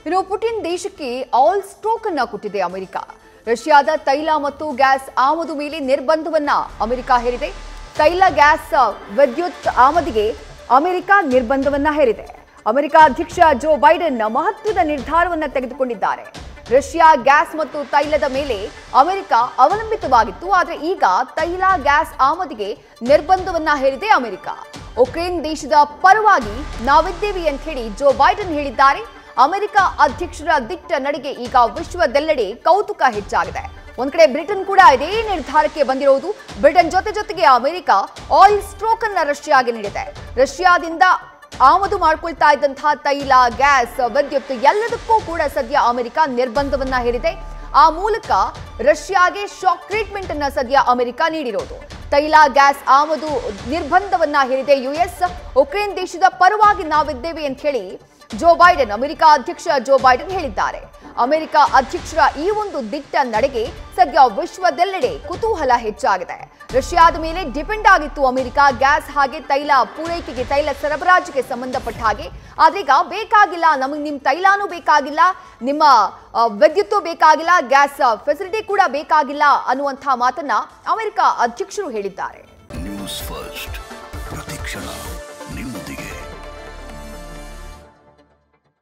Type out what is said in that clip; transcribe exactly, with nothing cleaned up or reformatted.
ಇನ್ನು ಪುಟಿನ್ ದೇಶಕ್ಕೆ all stroke ಅನ್ನು ಕೊಟ್ಟಿದೆ ಅಮೆರಿಕ. ರಷ್ಯಾದ ತೈಲ ಮತ್ತು ಗ್ಯಾಸ್ ಆಮದು ಮೇಲೆ ನಿರ್ಬಂಧವನ್ನ ಅಮೆರಿಕ ಹೇರಿದೆ. ತೈಲ ಗ್ಯಾಸ್ ವಿದ್ಯುತ್ ಆಮದಿಗೆ ಅಮೆರಿಕ ನಿರ್ಬಂಧವನ್ನ ಹೇರಿದೆ. ಅಮೆರಿಕ ಅಧ್ಯಕ್ಷ ಜೋ ಬೈಡೆನ್ ಮಹತ್ವದ ನಿರ್ಧಾರವನ್ನ ತೆಗೆದುಕೊಂಡಿದ್ದಾರೆ. ರಷ್ಯಾ ಗ್ಯಾಸ್ ಮತ್ತು ತೈಲದ ಮೇಲೆ ಅಮೆರಿಕ ಅವಲಂಬಿತವಾಗಿತ್ತು. ಆದರೆ ಈಗ ತೈಲ ಗ್ಯಾಸ್ ಆಮದಿಗೆ ನಿರ್ಬಂಧವನ್ನ ಹೇರಿದೆ ಅಮೆರಿಕ. ಉಕ್ರೇನ್ ದೇಶದ ಪರವಾಗಿ ನಾವಿದ್ದೇವೆ ಅಂತ ಹೇಳಿ ಜೋ ಬೈಡೆನ್ ಹೇಳಿದ್ದಾರೆ. ಅಮೆರಿಕ ಅಧ್ಯಕ್ಷರ ದಿಟ್ಟ ನಡೆಗೆ ಈಗ ವಿಶ್ವದೆಲ್ಲೆಡೆ ಕೌತುಕ ಹೆಚ್ಚಾಗಿದೆ. ಒಂದ್ ಕಡೆ ಬ್ರಿಟನ್ ಕೂಡ ಇದೇ ನಿರ್ಧಾರಕ್ಕೆ ಬಂದಿರೋದು. ಬ್ರಿಟನ್ ಜೊತೆ ಜೊತೆಗೆ ಅಮೆರಿಕ ಆಯಿಲ್ ಸ್ಟ್ರೋಕ್ ಅನ್ನ ರಷ್ಯಾಗೆ ನೀಡಿದೆ. ರಷ್ಯಾದಿಂದ ಆಮದು ಮಾಡ್ಕೊಳ್ತಾ ಇದ್ದಂತಹ ತೈಲ, ಗ್ಯಾಸ್, ವಿದ್ಯುತ್ ಎಲ್ಲದಕ್ಕೂ ಕೂಡ ಸದ್ಯ ಅಮೆರಿಕ ನಿರ್ಬಂಧವನ್ನ ಹೇರಿದೆ. ಆ ಮೂಲಕ ರಷ್ಯಾಗೆ ಶಾಕ್ ಟ್ರೀಟ್ಮೆಂಟ್ ಅನ್ನ ಸದ್ಯ ಅಮೆರಿಕ ನೀಡಿರೋದು. ತೈಲ ಗ್ಯಾಸ್ ಆಮದು ನಿರ್ಬಂಧವನ್ನ ಹೇರಿದೆ ಯುಎಸ್. ಉಕ್ರೇನ್ ದೇಶದ ಪರವಾಗಿ ನಾವಿದ್ದೇವೆ ಅಂತ ಹೇಳಿ ಜೋ ಬೈಡೆನ್, ಅಮೆರಿಕ ಅಧ್ಯಕ್ಷ ಜೋ ಬೈಡೆನ್ ಹೇಳಿದ್ದಾರೆ. ಅಮೆರಿಕ ಅಧ್ಯಕ್ಷರ ಈ ಒಂದು ದಿಟ್ಟ ನಡೆಗೆ ಸದ್ಯ ವಿಶ್ವದೆಲ್ಲೆಡೆ ಕುತೂಹಲ ಹೆಚ್ಚಾಗಿದೆ. ರಷ್ಯಾದ ಮೇಲೆ ಡಿಪೆಂಡ್ ಆಗಿತ್ತು ಅಮೆರಿಕ ಗ್ಯಾಸ್ ಹಾಗೆ ತೈಲ ಪೂರೈಕೆಗೆ, ತೈಲ ಸರಬರಾಜಿಗೆ ಸಂಬಂಧಪಟ್ಟ ಹಾಗೆ. ಆದ್ರೀಗ ಬೇಕಾಗಿಲ್ಲ, ನಮಗೆ ನಿಮ್ಮ ತೈಲಾನೂ ಬೇಕಾಗಿಲ್ಲ, ನಿಮ್ಮ ವಿದ್ಯುತ್ತು ಬೇಕಾಗಿಲ್ಲ, ಗ್ಯಾಸ್ ಫೆಸಿಲಿಟಿ ಕೂಡ ಬೇಕಾಗಿಲ್ಲ ಅನ್ನುವಂತಹ ಮಾತನ್ನ ಅಮೆರಿಕ ಅಧ್ಯಕ್ಷರು ಹೇಳಿದ್ದಾರೆ. ನ್ಯೂಸ್ ಫಸ್ಟ್ ಪ್ರತಿಕ್ಷಣ.